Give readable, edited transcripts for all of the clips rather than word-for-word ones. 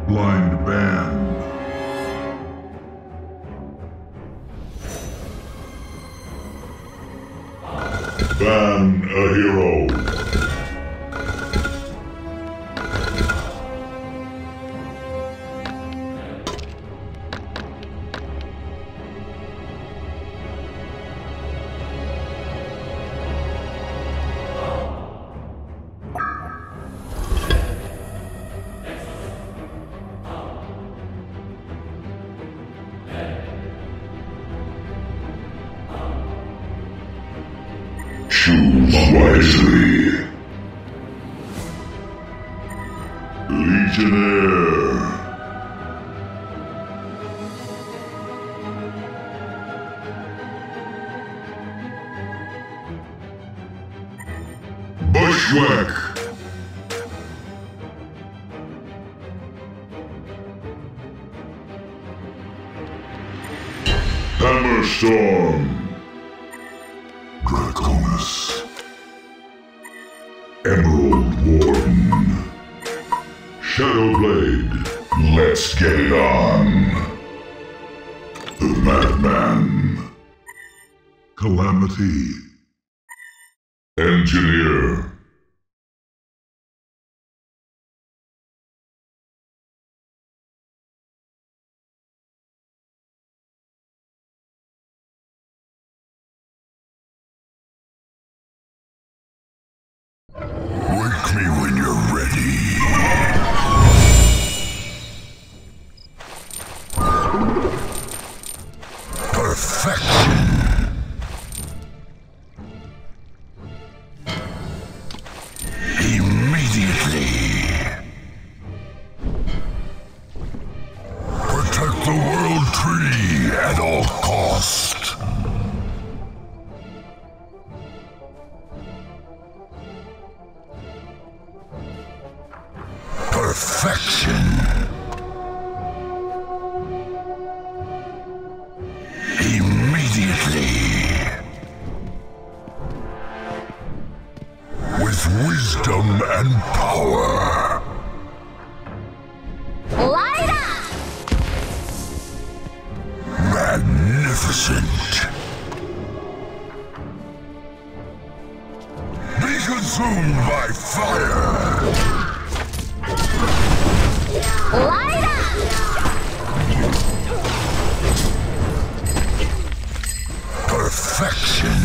Blind Band. Ban a hero. Choose wisely. Legionnaire. Bushwhack. Hammerstorm. Draconis. Emerald Warden. Shadowblade. Let's get it on. The Madman. Calamity. Engineer. Wake me when you're ready. Perfection. Immediately. Protect the World Tree at all cost. Perfection. Immediately. With wisdom and power. Light up! Magnificent. Be consumed by fire. Light up! Perfection.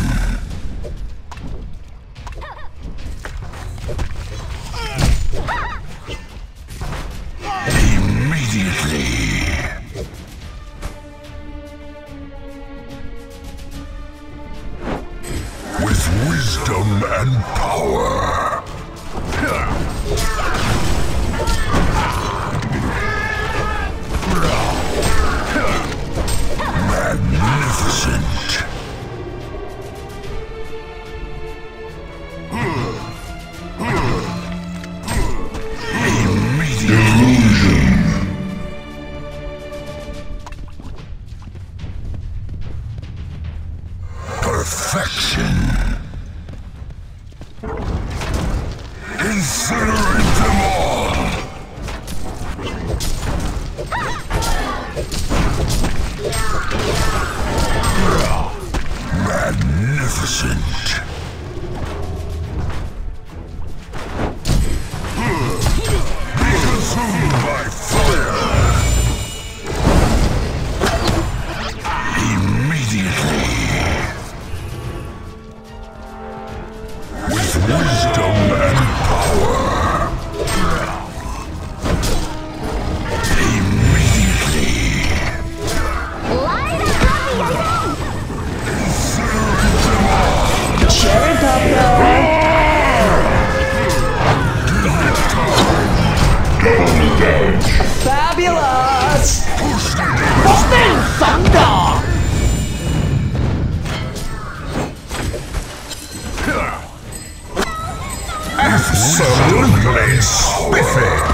Immediately. With wisdom and power. Magnificent. Immediate illusion. Perfection. Incinerate them all. Magnificent. Be consumed by fire. Immediately. With wisdom and power. Immediately. Light up! Incinerate them all. Cherry Pepper! Double damage. Fabulous! Boston Thunder! Absolutely spiffy.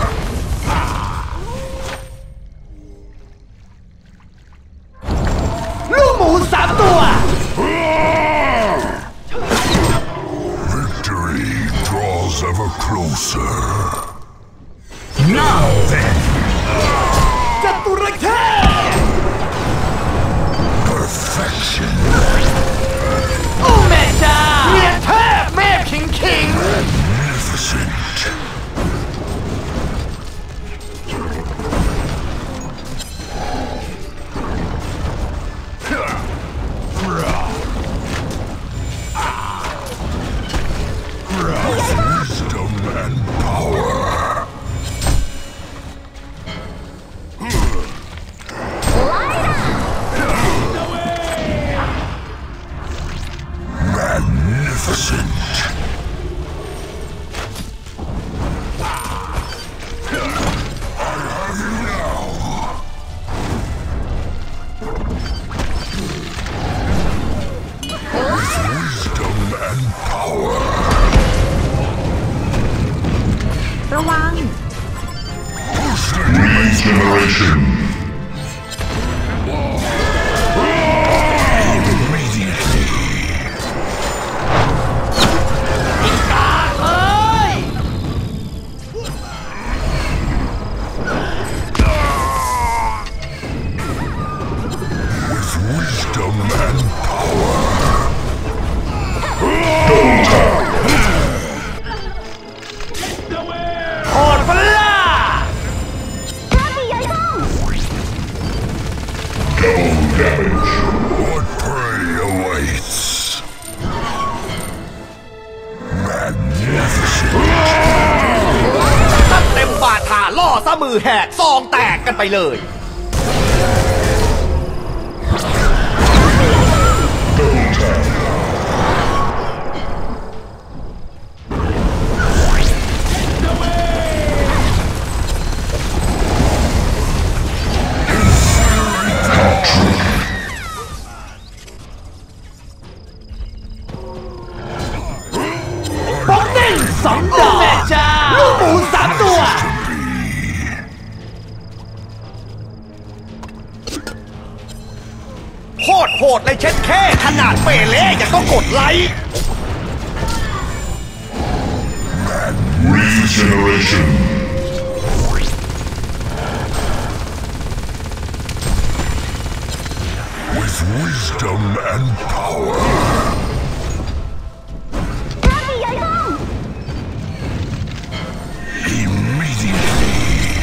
Victory draws ever closer. Now then! Regeneration. Immediately. โคตรพล่า Double damage. What prey awaits? Magnificent. ตั้งเต็มบาทาล่อซะมือแหกซองแตกกันไปเลยบ็อกเด้ง2 ดอกแม่จ้าลูกหมู3 ตัวโคตรโหดเลยเช็ดแค่ขนาดเปเล่ยังต้องกดไลค์ Regeneration. With wisdom and power. Immediately.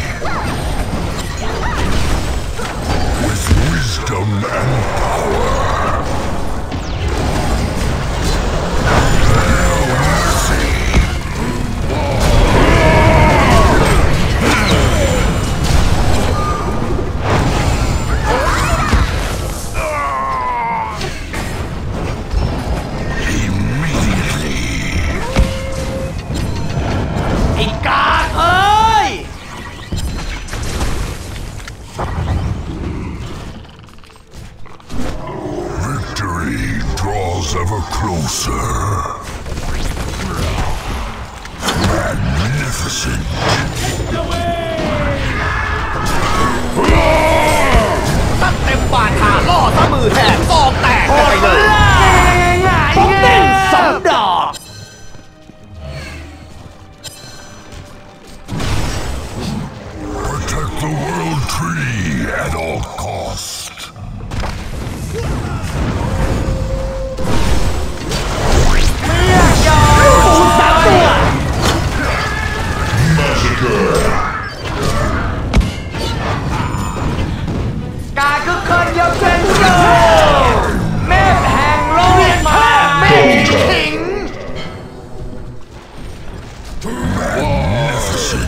With wisdom and power. No mercy. Immediately. ไอ้กากเอ้ย Victory draws ever closer. Magnificent. ตั้งเต็มบาทาล่อซะมือแหกซองแตกกันไปเลยบ็อกเด้ง2 ดอก Protect the world tree at all cost. ลูกหมู3 ตัว Massacre. กาก็เคยยกเป็นโซ่แม่แห่งโลกมาไม่ทิ้ง Magnificent.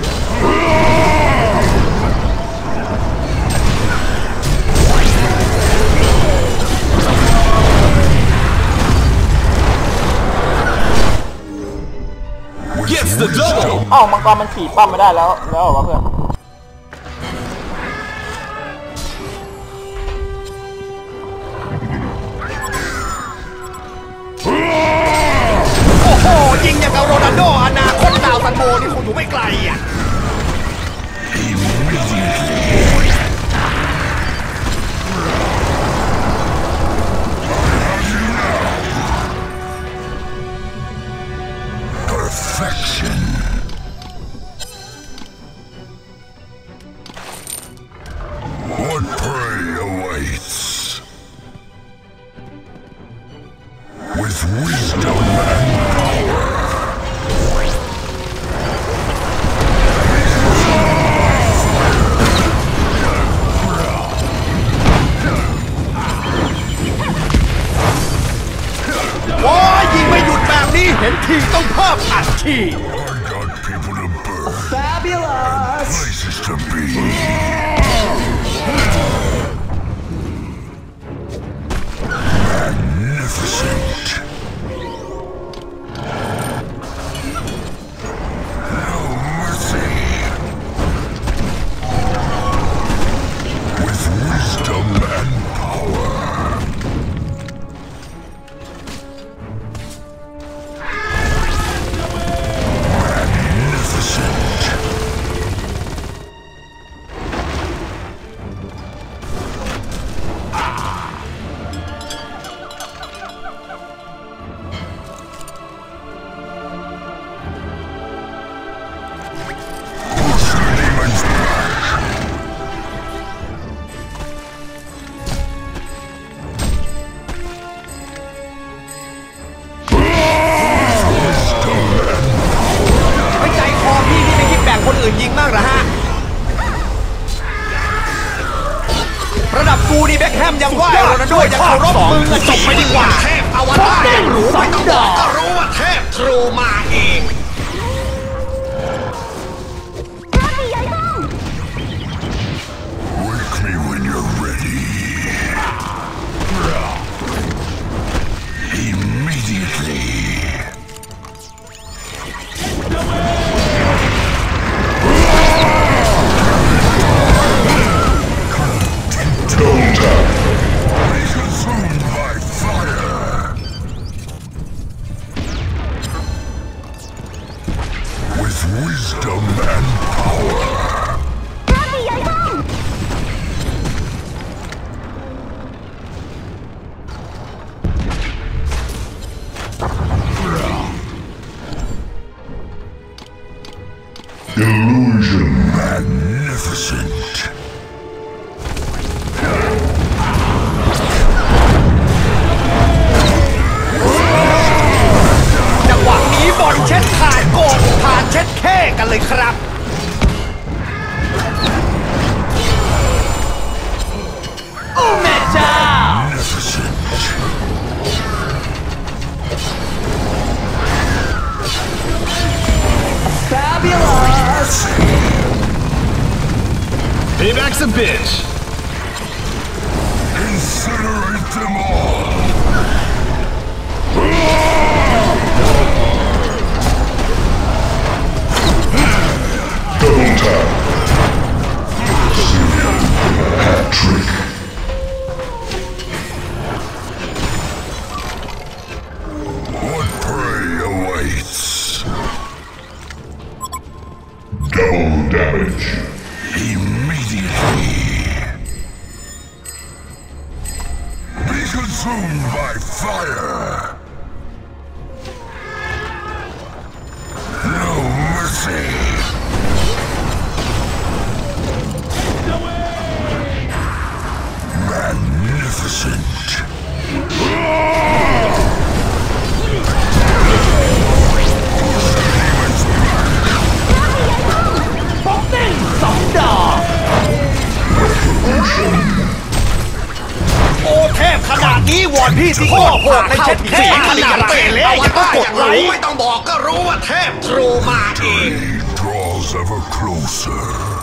Gets the double อ้าวมังกรมันขี่ปั้มไม่ได้แล้วเหรอวะเพื่อนโอ้โห ยิงอย่างกับโรนัลโดอนาคตดาวซันโบนี่คงอยู่ไม่ไกลอ่ะ Perfection. What prey awaits? With wisdom and power. Why ยิงไม่หยุดแบบนี้เห็นทีต้องเพิ่มอัดฉีด I got people to burn, Fabulous places to be. Magnificent. No mercy. With wisdom and power. งมากเหรอฮะระดับกูนี่เบ็คแฮมยังไหวโรนัลโดยังเคารพมึงอะจบไปดีกว่าเทพอวตารยังรู้ไม่ต้องบอกก็รู้ว่าเทพทรูมาเอง Wake me when you're ready. Immediately. Don't be consumed by fire. With wisdom and power. Illusion magnificent. จังหวะนี้บอลเช็ดขาดโกงผ่านเช็ดแค่กันเลยครับโอ้แม่เจ้า Magnificent. Fabulous Payback's a bitch. Incinerate them all. Double tap. Hat trick. What prey awaits? Double damage. Immediately. Be consumed by fire. No mercy. Magnificent. ป๊อกเด้ง2 ดอกโอ้เทพขนาดนี้วอนพี่ที่โคตรโหดในเช็ดแค่ขนาดเปเล่ยังต้องกดไลค์ไม่ต้องบอกก็รู้ว่าเทพทรูมาเอง He draws ever closer.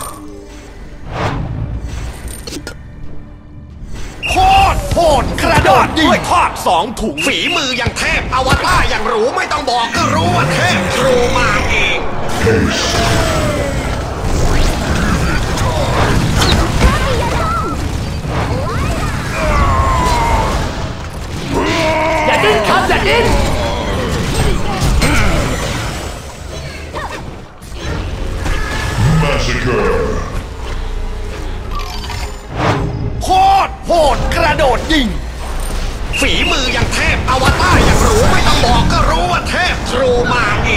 โคตรโหดกระโดดด้วยทอด2 ถุงฝีมืออย่างเทพอวตารอย่างรู้ไม่ต้องบอกก็รู้ว่าเทพทรูมาเองอย่าดิ้นครับอย่าดิ้น Massacre. โคตรโหดกระโดดยิงฝีมืออย่างเทพอวตารอย่างรู้ไม่ต้องบอกก็รู้ว่าเทพทรูมาเอง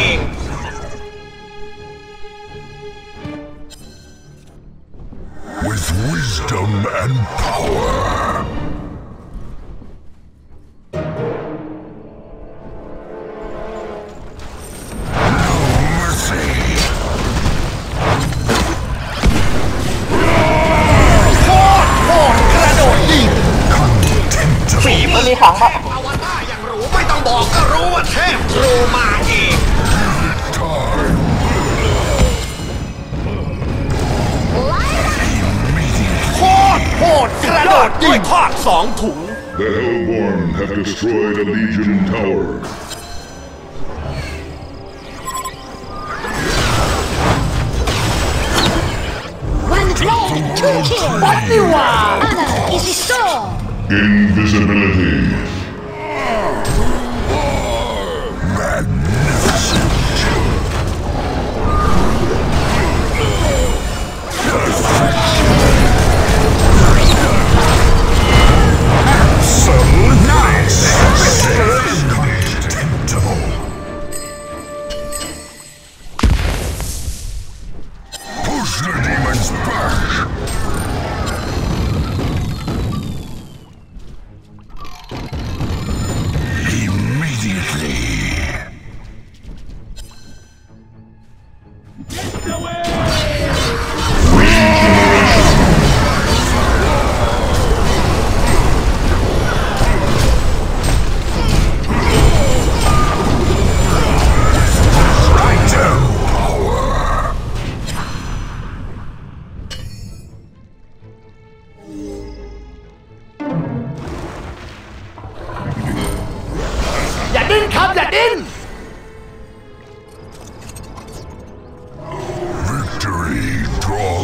With wisdom and power. No mercy. โคตรโหดกระโดดยิงฝีมืมันอมีขังปะอวตารอย่างรู้ไม่ต้องบอกก็รู้ว่าเทพทรูมาเอง โคตรโหดกระโดดยิงทอด2 ถุง The Hellborn have destroyed a Legion tower. One red, 2 kills. ป๊อกนี่หว่า Honor is restored. Invisibility. Magnificent. Absolute nice. Contemptible. Push the demons back. Immediately.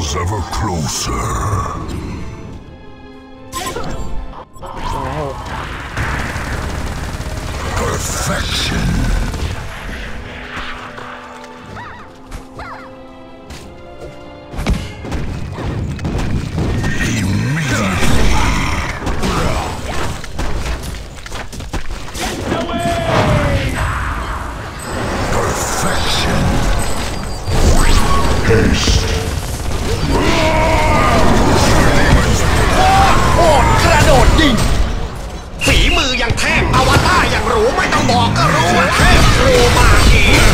Draws ever closer. Perfection. Haste. โคตรกระโดดยิงฝีมืออย่างเทพอวตารอย่างรู้ไม่ต้องบอกก็รู้ว่าเทพครูมาเอง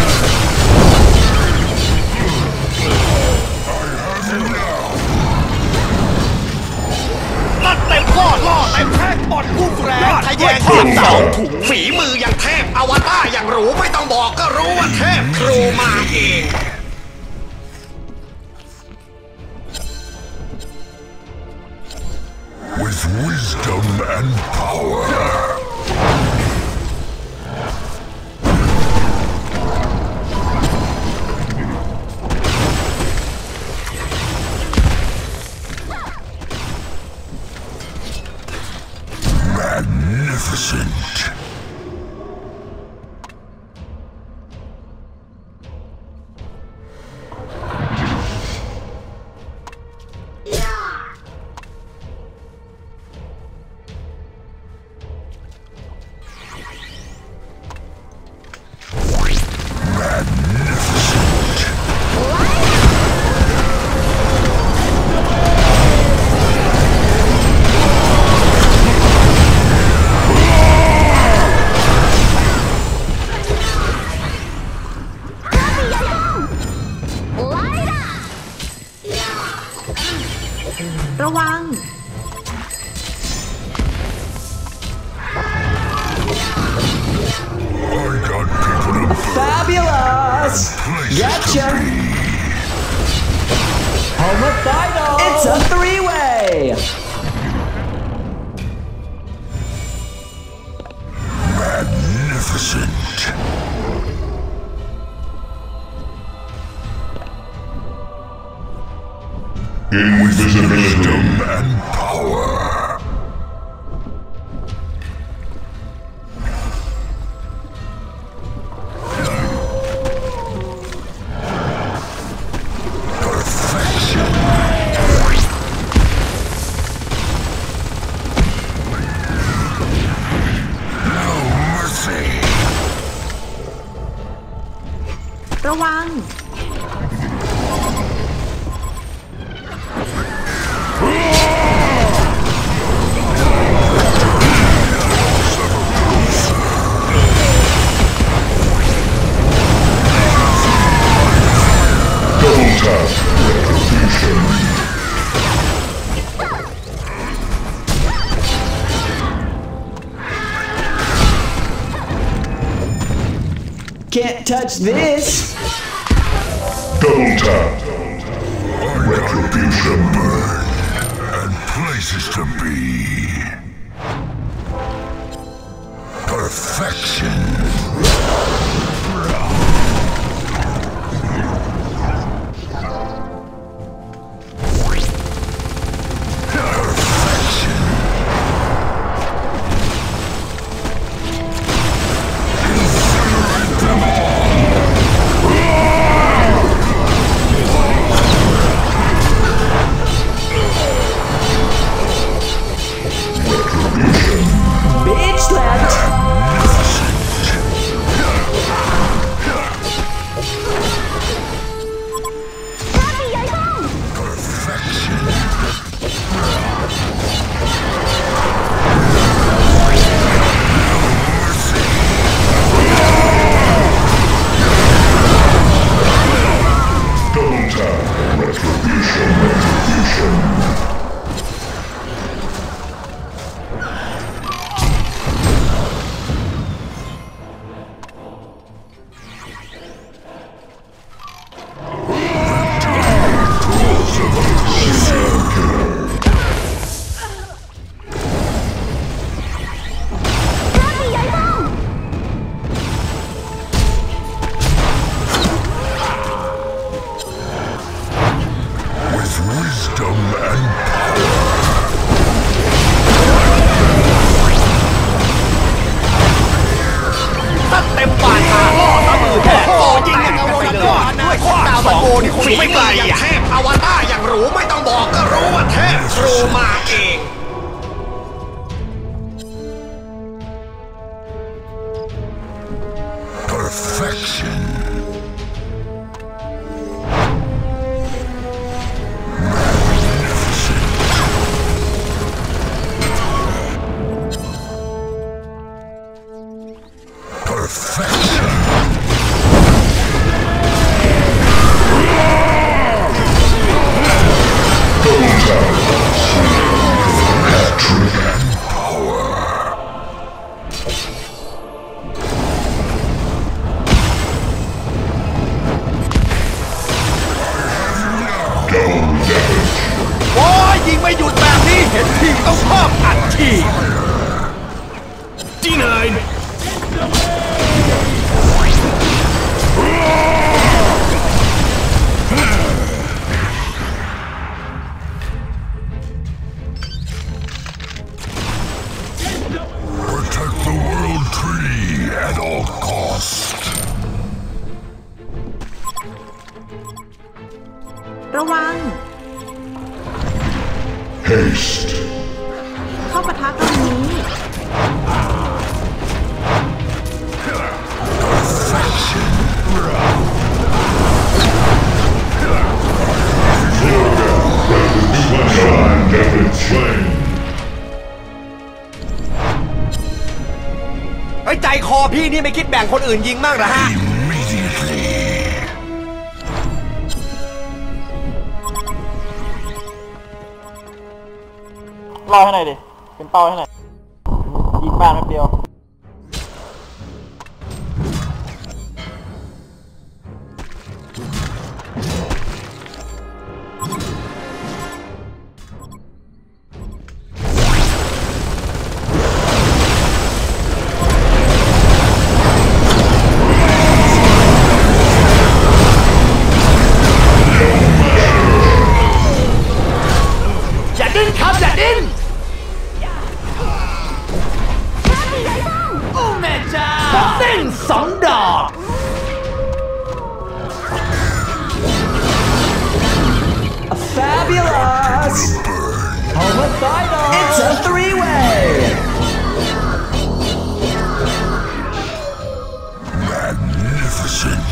ตัดเต็มข้อล่อเต็มแท่งบอลพุ่งแรงทะแยงเต็มเสาถุงฝีมืออย่างเทพอวตารอย่างรู้ไม่ต้องบอกก็รู้ว่าเทพครูมาเอง With wisdom and power. Magnificent. Fabulous! Gotcha! Homicidal! It's a three-way! Magnificent. Invisibility. Wisdom and power. Perfection. No mercy. ระวัง Double tap. Retribution. Can't touch this! Double tap. Retribution. Burn. And places to be. Perfection. Bitch slapped! Double tap. Retribution. With อวตารอย่างหรูไม่ต้องบอกก็รู้ว่าเทพครูมาเอง Perfection. Perfection. โอ้ยยิงไม่หยุดแบบนี้เห็นทีต้องเพิ่มอัดฉีด Denied. Protect the world tree at all costs. ระวัง Haste. เข้าปะทะตรงนี้ไอ้ใจคอพี่นี่ไม่คิดแบ่งคนอื่นยิงมากเหรอฮะ Immediately. รอให้หน่อยดิเป็นเป้าให้หน่อยยิงบ้านแป๊บเดียวอย่าดิ้นครับอย่าดิ้นโอ้แม่เจ้าเต้นสองดอก Fabulous Homicidal It's a three-way Magnificent.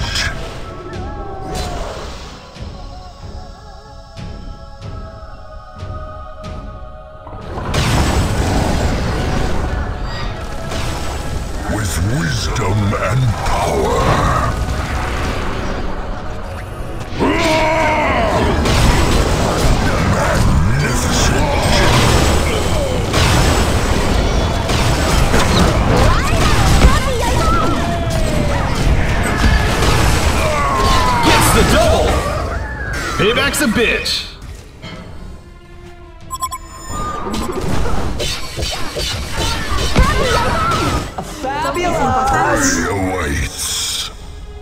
With wisdom and power. Magnificent. Gets the double. Payback's a bitch. Fabulous He awaits.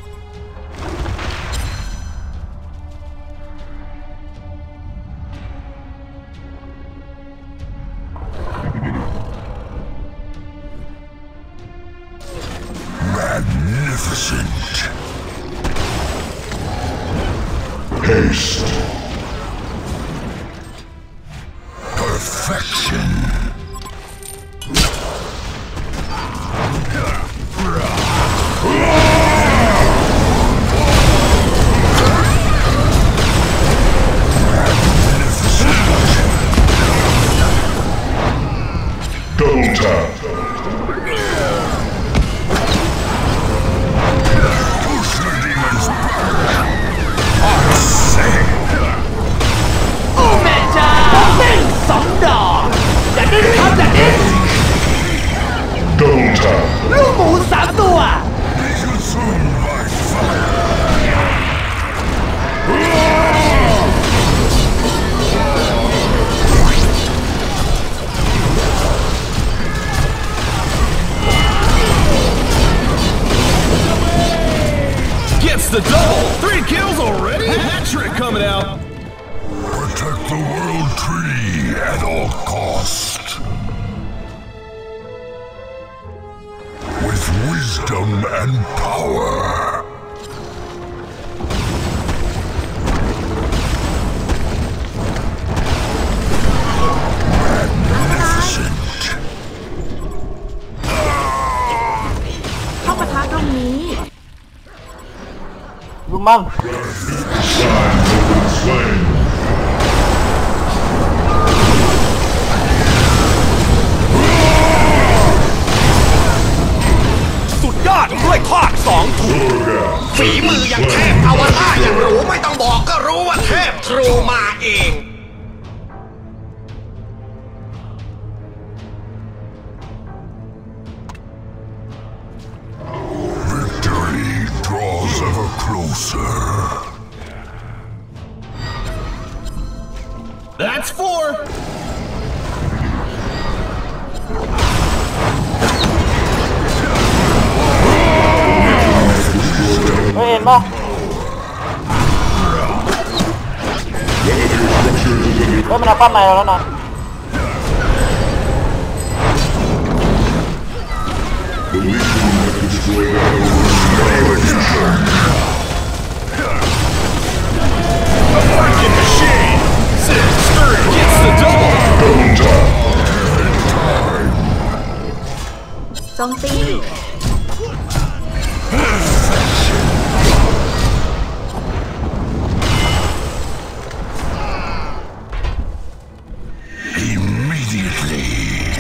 Magnificent. Haste. Perfection. Double tap. Push the demons back. I say. โอ้แม่เจ้าเต้นสองดอกอย่าดิ้นครับอย่าดิ้น Double tap. ลูกหมูสามตัว Be consumed by fire. Gets the double. 3 kills already. Hat trick coming out. Protect the world tree at all costs. With wisdom and power. มันสุดยอดด้วยคอก2 ถุงฝีมืออย่างเทพอวตารอย่างหรูไม่ต้องบอกก็รู้ว่าเทพทรูมาเอง Victory draws ever closer. That's 4. เห็นปะมันเอาปั้นในเราแล้วนะ Freaking machine. 6-3 gets the double. โจมตี Immediately.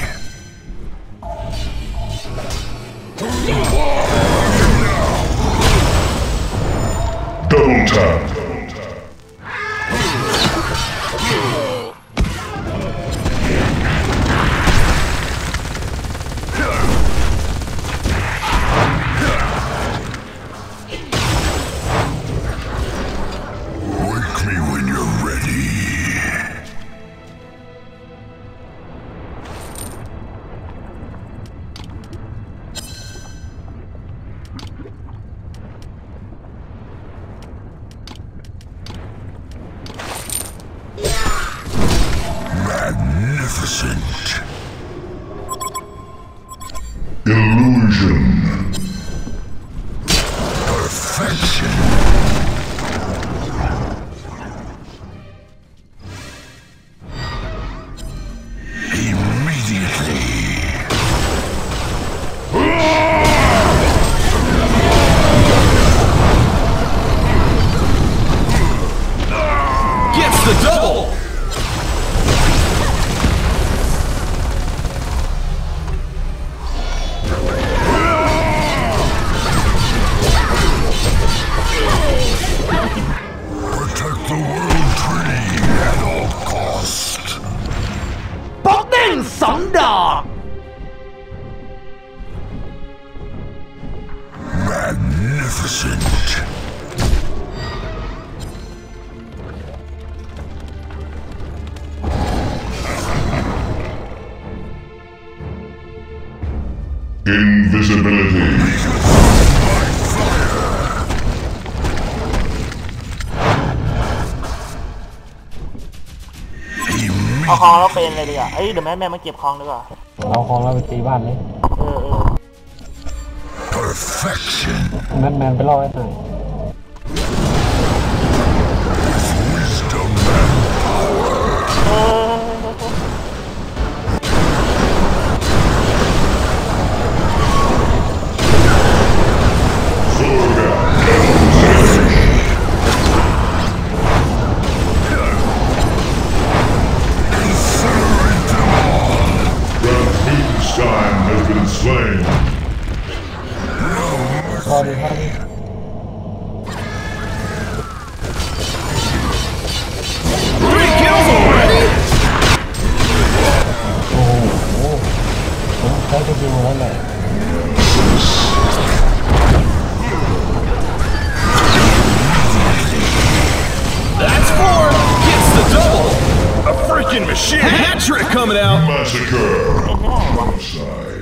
Double tap. Wake me when you're ready. Magnificent. Illusion. Perfection. Immediately. Gets the double. Protect the world tree at all cost. ป๊อกเด้ง2 ดอก Magnificent. Invisibility. เอาของเราเป็นเลยดีกว่าเดี๋ยวแม่มาเก็บของดีกว่าเอาของเราไปตีบ้านเลย Perfection. แมนไปล่อให้หน่อย Wisdom and Frankenstein has been slain. รอดีครับ 3 kills already. โอ้โหผมใช้ตัวจริงแล้วแหละ That's 4. Gets the double. A freaking machine. Hat trick coming out. Massacre. Outside.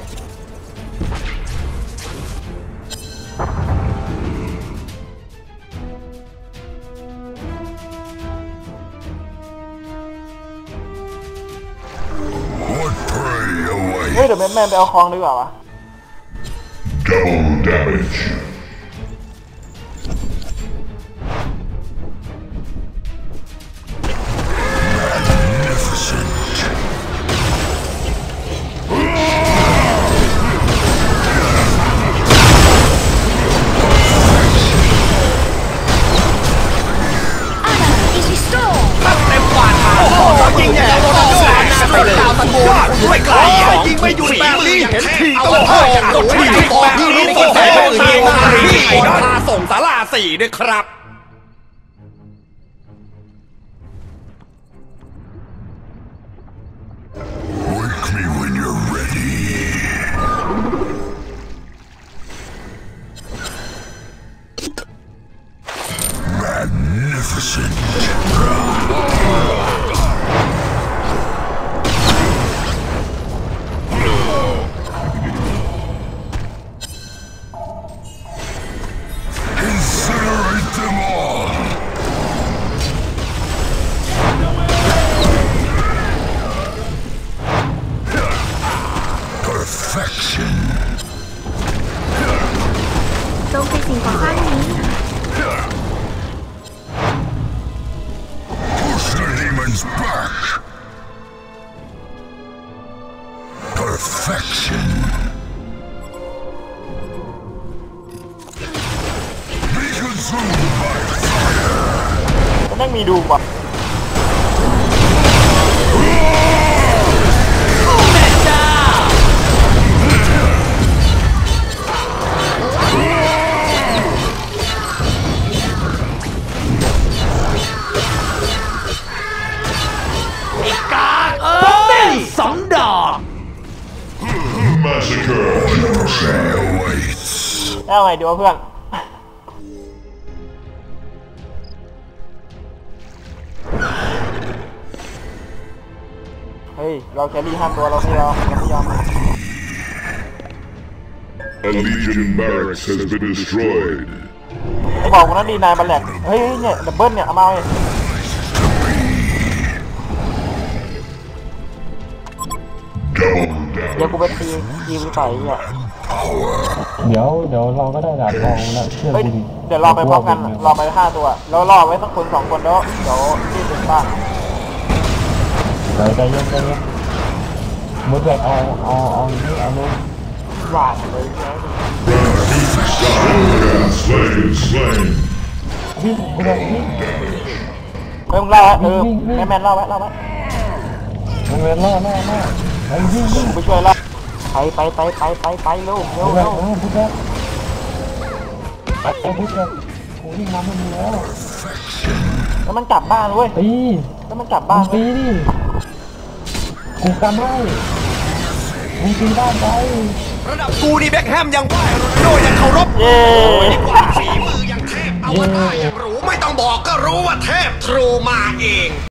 What prey เฮ้ย awaits? เดี๋ยวแม่ไปเอาของดีกว่าวะ Double damage. Magnificent. อย่างรู้ไม่ต้องบอกก็รู้ว่าเทพโทมาพี่ขอพาส่งศาลาสี่ด้วยครับ Wake me when you're ready. Magnificent. Incinerate them all. Perfection. โจมตีสิ่งก่อสร้างนี้ Push the demons back. Perfection. Be consumed by fire. มันต้องมีดูป่ะ Massacre. 100% awaits. แล้วไงดีวะเพื่อนเฮ้ยเราแครี่5 ตัวเราไม่ยอม A Legion barracks has been destroyed. ไอ้บอกกูนั่นดีนายบัลแลกเฮ้ยเนี่ยดับเบิ้ลเนี่ยเอามาเลยเดี๋ยวกูไปตีไปใส่เนี่ยเดี๋ยวเราก็ได้ดาบทองแล้วเชื่อเฮ้ยกูดิเดี๋ยวรอไปพร้อมกันรอไป5 ตัวแล้วรอไว้สักคน2 คนแล้วเดี๋ยวที่เป็นบ้านใจเย็นมุดแบบเอานี่เอาลงหวานเลย Slain. วิ่งกูแบบวิ่งเฮ้ยมึงเล่าไว้แมนเล่าไว้มึงเวียนล่อไอ้วิ่งกูไปช่วยเล่าไปเร็วกูแบบพุทธะไอ้พุทธะกูวิ่งมาไม่มีแล้วแล้วมันกลับบ้านเว้ยตีแล้วมันกลับบ้านตีดิกูกันให้มึงตีบ้านไประดับกูนี่แบ็คแฮมยังไหวโรนัลโดยังเคารพเย้ดีกว่าฝีมือยังเทพอวตารยังรู้ไม่ต้องบอกก็รู้ว่าเทพทรูมาเอง